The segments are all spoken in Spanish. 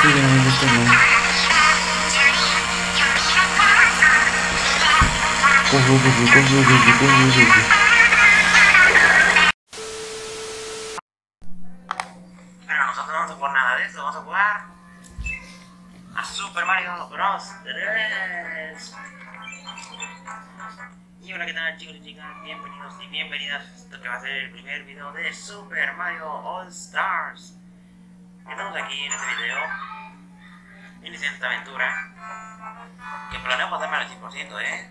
estoy grabando esto no. Pero nosotros no vamos a jugar nada de eso, vamos a jugar a Super Mario Bros. 3. Y hola, ¿qué tal, chicos y chicas? Bienvenidos y bienvenidas a esto que va a ser el primer video de Super Mario All Stars. Estamos aquí en este video, iniciando esta aventura, que planeo pasarme al 100%,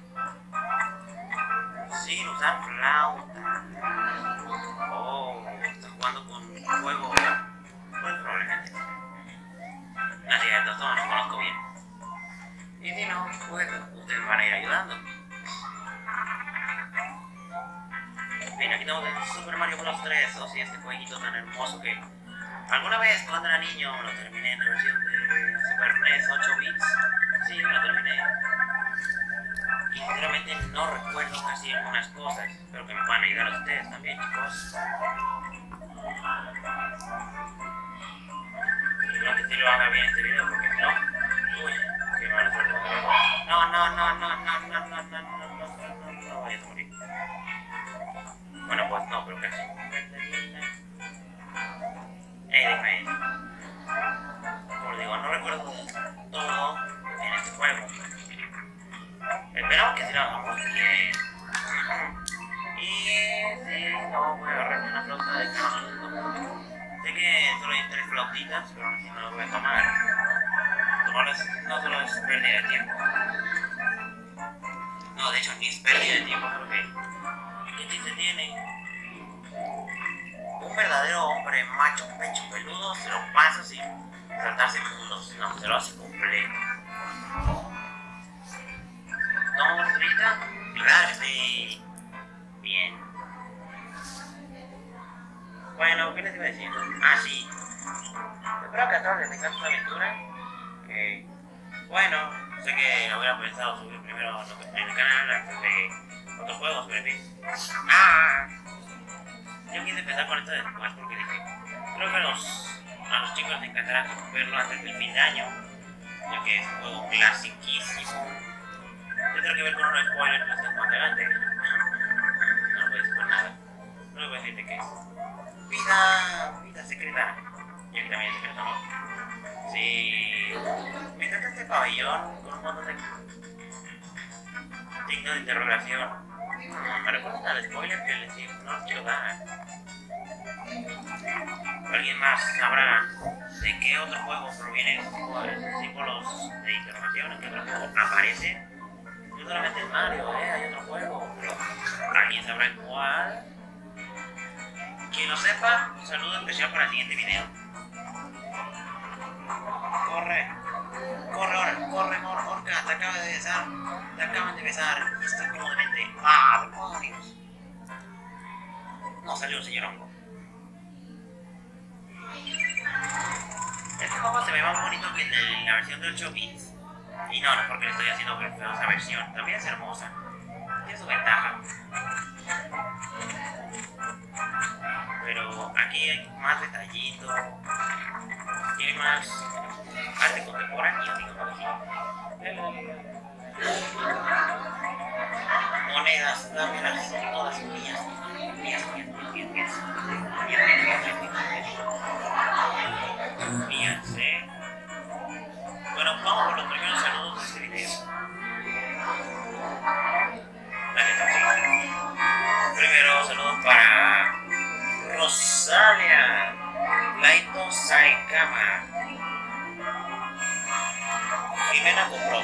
sin usar flauta. Oh, está jugando con un juego, pues probablemente. Así es, todos los conozco bien. Y si no, pues ustedes van a ir ayudando. Bien, aquí estamos en Super Mario Bros. 3, o si este jueguito tan hermoso que alguna vez cuando era niño lo terminé en la versión de Super NES 8 bits. Sí, lo terminé. Y sinceramente no recuerdo casi algunas cosas. Espero que me puedan ayudar a ustedes también, chicos. Espero que sí lo haga bien este video, porque si no, uy, qué mala suerte. No vayas a morir. Bueno, pues no, pero casi. Déjame. Como digo, no recuerdo todo en este juego. Esperamos que sí lo hagamos bien. Y sí, no voy a agarrar una flauta de canto. Sé que solo hay 3 flautitas, pero aún así no las voy a tomar. Tomarlas no solo es pérdida de tiempo. No, de hecho ni es pérdida de tiempo, porque ¿qué chiste tiene? Un verdadero hombre macho pecho peludo se lo pasa sin saltarse mundos, no, se lo hace completo. ¿Tomamos ahorita? Claro que sí. Bien. Bueno, ¿qué les iba a decir? Ah, sí. Espero que a todos les encante esta aventura. Que, bueno, sé que hubiera pensado subir primero en el canal antes de otros juegos, pero en fin. Yo quise empezar con esto después porque dije, creo que a los chicos les encantará verlo antes del fin de año, ya que es un juego clasiquísimo. Yo tengo que ver con un spoiler que está más adelante. No voy a decir nada. No voy a decirte qué es. Vida secreta. Y aquí también es secreto, ¿no? Sí. Me encanta este pabellón con un montón de signos de interrogación. Me recuerda al spoiler que les digo, no los quiero dar. ¿Alguien más sabrá de qué otro juego provienen símbolos de interrogación? ¿En qué otro juego aparece? No solamente en Mario, hay otro juego, pero ¿alguien sabrá cuál? Quien lo sepa, un saludo especial para el siguiente video. Corre, corre, Orca, te acaban de besar, y estoy cómodamente. ¡Ah, demonios! No salió el señor hongo. Este juego se ve más bonito que el de la versión de 8 bits. Y no es porque le estoy haciendo feo esa versión, también es hermosa. Tiene su ventaja. Pero aquí hay más detallito. Tiene más arte contemporáneo, digamos así. Monedas, dámelas, son todas mías. Mías. Bueno, vamos por los primeros saludos de este video. Dale, entonces. Primero, saludos para Rosalia Laito Saikama. Jimena compró.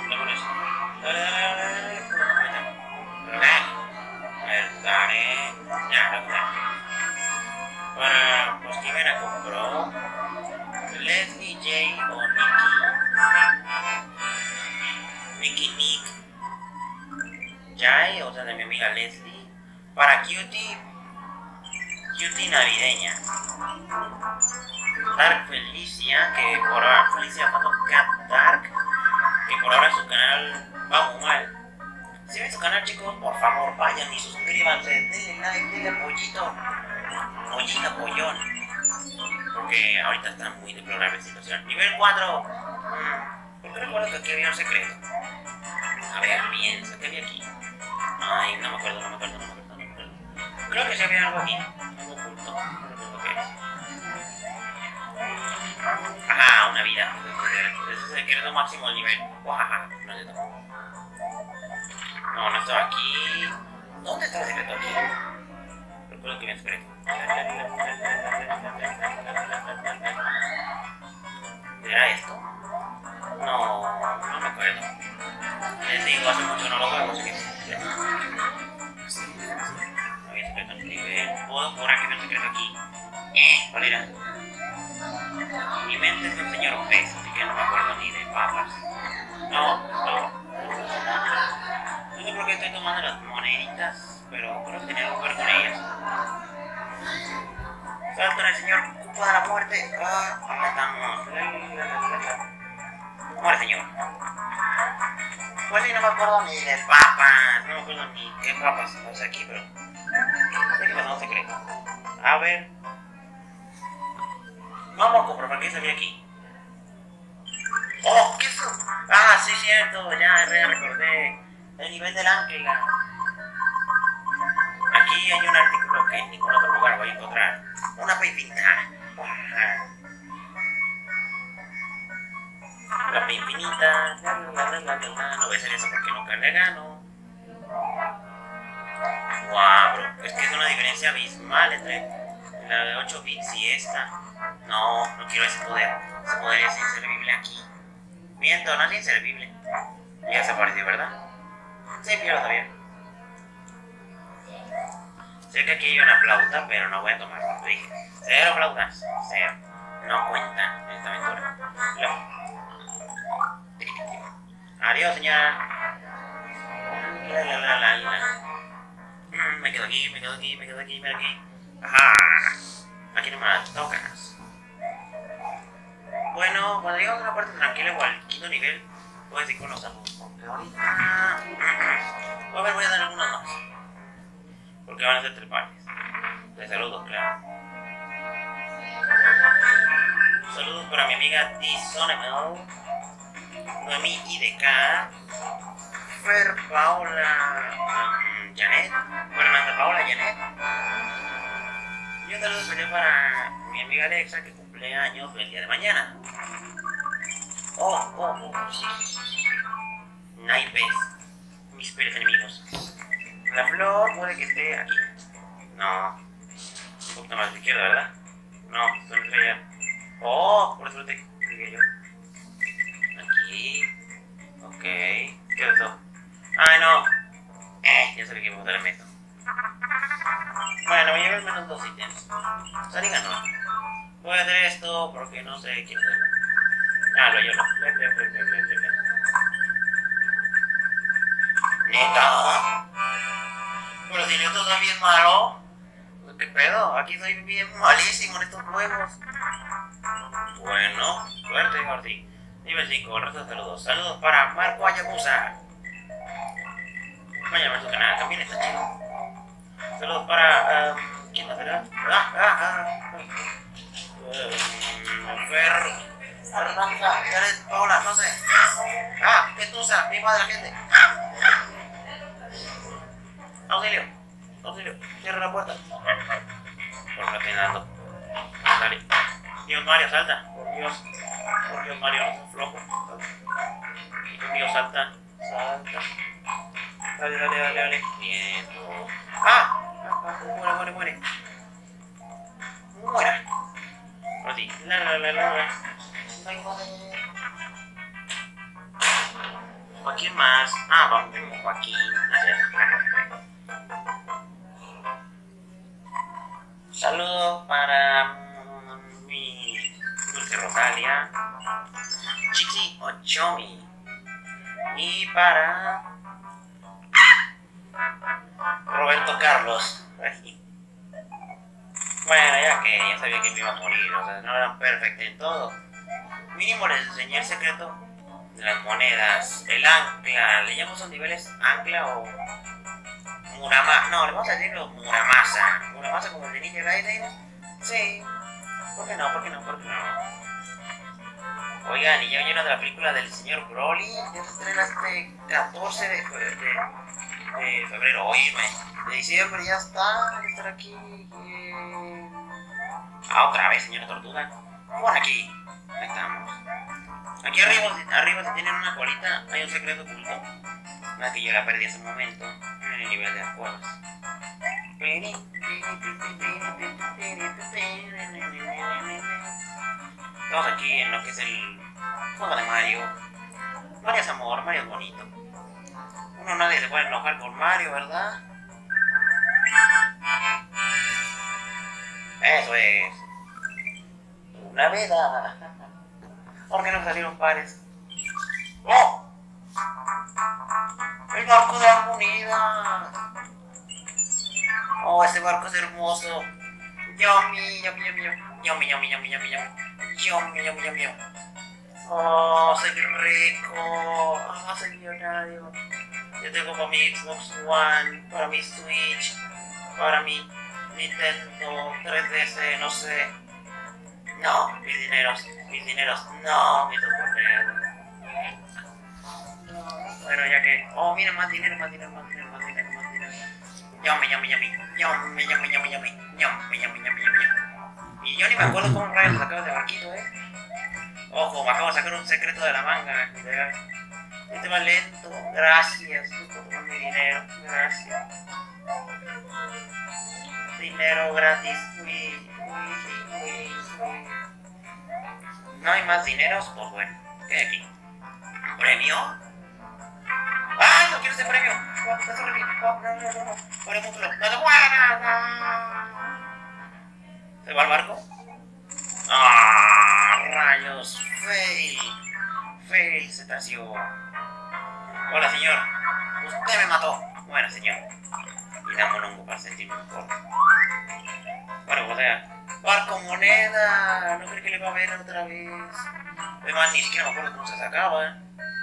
Dale. Ya, para, pues Jimena compró. Leslie J o Nick Jai, o sea de mi amiga Leslie. Para Cutie navideña. Dark Felicia, que por ahora Felicia Phantom Cat Dark, que por ahora su canal va muy mal. Si ven su canal, chicos, por favor vayan y suscríbanse, denle like, denle pollito, pollón. porque ahorita está muy deplorable la situación. Nivel 4. ¿Por qué recuerdo que aquí había un secreto? A ver, piensa, ¿qué había aquí? Ay, no me acuerdo. Creo que sí había algo aquí. Algo oculto. No recuerdo qué es. Ajá, una vida. Ese es el secreto máximo del nivel. Guajaja, no es cierto. No estaba aquí. ¿Dónde está el secreto aquí? Recuerdo que había un secreto. ¿Era esto? No me acuerdo. Les digo, hace mucho que no lo juego, así que... No había secreto en el nivel. ¿Puedo jurar que había un secreto aquí? ¿Cuál era? Mi mente es un señor pez, así que no me acuerdo ni de papas. No sé por qué estoy tomando las moneditas, pero creo que tenía algo que ver con ellas. Salto en el señor cupo de la muerte. Ahí estamos. Muere, señor. Pues sí, no me acuerdo ni de papas. No me acuerdo ni qué papas pasa aquí, pero... sé que pasó un secreto. A ver... Vamos a comprobar qué sabía aquí. ¡Oh! ¿Qué es eso? Ah, sí, cierto. Ya recordé. El nivel del ancla. Aquí hay un artículo que en ningún otro lugar voy a encontrar. Una infinita. La P infinita. No voy a hacer eso porque nunca le gano. Guau, bro. Es que es una diferencia abismal entre la de 8 bits y esta. No quiero ese poder. Ese poder es inservible aquí. Miento, no es inservible. Ya se apareció, ¿verdad? Sí, yo lo sabía. Sé que aquí hay una flauta, pero no voy a tomarla. Lo dije. 0 flautas. 0. No cuentan en esta aventura. Adiós, señora. Me quedo aquí. Ajá. Aquí no me la tocas. Bueno, cuando llegamos a una parte tranquila o al quinto nivel, voy a decir que nos damos. Porque ahorita... a ver, voy a dar algunos más. Porque van a ser 3 partes. De saludos, claro. Saludos para mi amiga Tizonemel, Noemí IDK, Fer Paula, Janet, Fernanda Paula, Janet. Y un saludo especial para mi amiga Alexa, que cumple años el día de mañana. Sí. Naipes, mis peores enemigos. La flor puede que esté aquí. No. Un poquito más a la izquierda, ¿verdad? No, son estrellas. Por eso te cliqué yo. Aquí. Ok. ¿Qué es eso? ¡Ay, no! Ya sabía que iba a botar el método. Bueno, me llevé al menos 2 ítems. Salí ganó. Voy a hacer esto porque no sé quién hacerlo. Yo no. ¿Neta? Pero si yo soy bien malo. ¿Qué pedo? Aquí soy bien malísimo en estos juegos. Bueno, suerte, Gordy. Nivel 5, el resto de saludos. Saludos para Marco Ayabusa. Vayan a ver su canal, también está chido. Saludos para... ¿quién más será? Fernanda, Jared, Paula, no sé. Petusa, mi madre, la gente. Auxilio, cierra la puerta. Por no estoy dando. Dale. Dios Mario, salta. Por Dios, Mario, no es flojo. Dios mío, salta. Dale. Bien. Muere. Muera. Ahora sí. ¿Quién más? Vamos con Joaquín. Saludos para mi Dulce Rosalia, Chiqui Ochomi, y para Roberto Carlos. Bueno, ya sabía que me iba a morir, o sea, no eran perfectos en todo. Mínimo les enseñé el secreto de las monedas, el ancla. ¿Le llamamos a los niveles ancla o Muramasa? No, le vamos a decir los Muramasa. Muramasa como el de Ninja Gaiden. Sí. ¿Por qué no? ¿Por qué no? ¿Por qué no? Oigan, y ya oyeron de la película del señor Broly. Ya se estrena este 14 de febrero, oíme. De diciembre ya está. Debe estar aquí. Otra vez, señora Tortuga. Por aquí. Ahí estamos. Aquí arriba si tienen una colita, hay un secreto oculto. Nada que yo la perdí hace un momento. En el nivel de las cuevas. Estamos aquí en lo que es el juego de Mario. Mario es amor, Mario es bonito. Uno nadie se puede enojar con Mario, ¿verdad? Eso es. Una veda. ¿Por qué no salieron pares? ¡Oh! ¡El barco de la moneda! ¡Oh, este barco es hermoso! ¡Yummy, yummy, yummy, yummy, yummy, yummy, yummy, yummy, yummy, yummy, yummy! ¡Oh, soy rico! ¡Oh, soy millonario! Yo tengo para mi Xbox One, para mi Switch, para mi Nintendo 3DS, no sé. No, mis dineros, no, mi trompetero. Bueno, ya que... Oh, mira, más dinero. Yummy. Y yo ni me acuerdo cómo rayos sacaba de barquito, Ojo, me acabo de sacar un secreto de la manga. Este va lento, gracias por tomar mi dinero, gracias. Dinero gratis, uy. No hay más dineros, pues bueno, ¿qué hay aquí? ¿Un premio? ¡Ah, no quiero ese premio! No. Por el músculo. ¡No! ¿Se va al barco? ¡Ah, rayos! ¡Fail, cetáceo! Hola, señor. Usted me mató. Bueno, señor. Y dame un hongo para sentirme mejor. Bueno, o sea, barco moneda. No creo que le va a ver otra vez. Además, ni siquiera me acuerdo cómo se sacaba.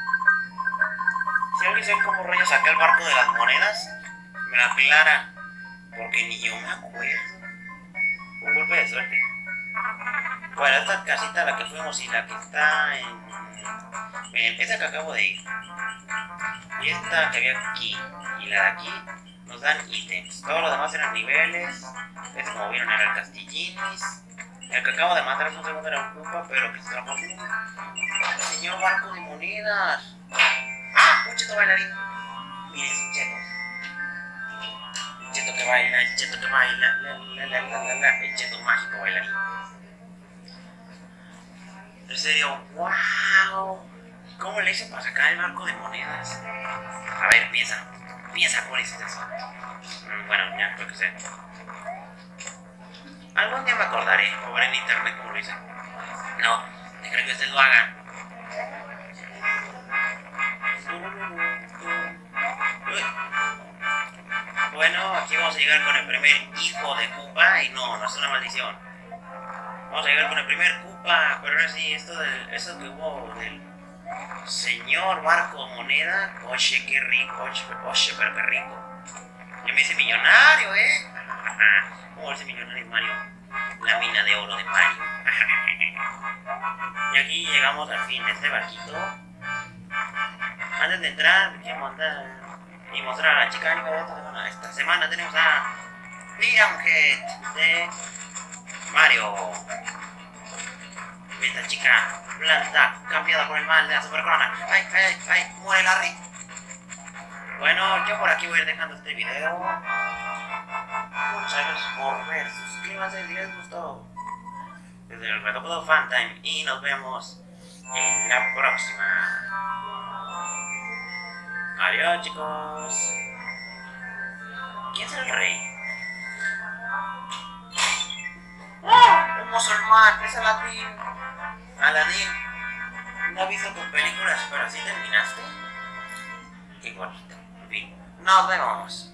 Si alguien sabe cómo rayos saca el barco de las monedas, me la aclara. Porque ni yo me acuerdo. Un golpe de suerte. Bueno, esta casita a la que fuimos y la que está en... Miren, esa que acabo de ir. Y esta que había aquí y la de aquí nos dan ítems. Todos los demás eran niveles. Este, como vieron, era el castillinis. El que acabo de matar hace un segundo era un Koopa, pero que se transformó en un señor barco de monedas. ¡Ah! Un cheto bailarín. Miren, sus chetos. El cheto que baila, el cheto mágico bailarín. En serio, wow. ¿Cómo le hice para sacar el barco de monedas? A ver, piensa, ¿cuál es eso? Bueno, ya, creo que sé. Algún día me acordaré, o veré en internet cómo lo hice. No, creo que ustedes lo hagan. Bueno, aquí vamos a llegar con el primer hijo de Koopa. Y no es una maldición. Vamos a llegar con el primer Koopa. Pero ahora sí, eso que hubo del señor barco moneda. Oye, qué rico. Oye, pero qué rico. Yo me hice millonario, ¿Cómo ese millonario Mario? La mina de oro de Mario. Y aquí llegamos al fin de este barquito. Antes de entrar, quiero mandar y mostrar a la chica anime de esta semana. Esta semana tenemos a Pyramid Head de Mario. Esta chica planta cambiada por el mal de la super corona. ¡Ay! ¡Muere Larry! Bueno, yo por aquí voy a ir dejando este video. Muchas gracias por ver. Suscríbanse si les gustó. Desde el Retopodo Fan Time. Y nos vemos en la próxima. Adiós, chicos. ¿Quién será el rey? ¡Oh! Un musulmán, es Aladín. No he visto tus películas, pero sí terminaste. Qué bonito. En fin, nos vemos.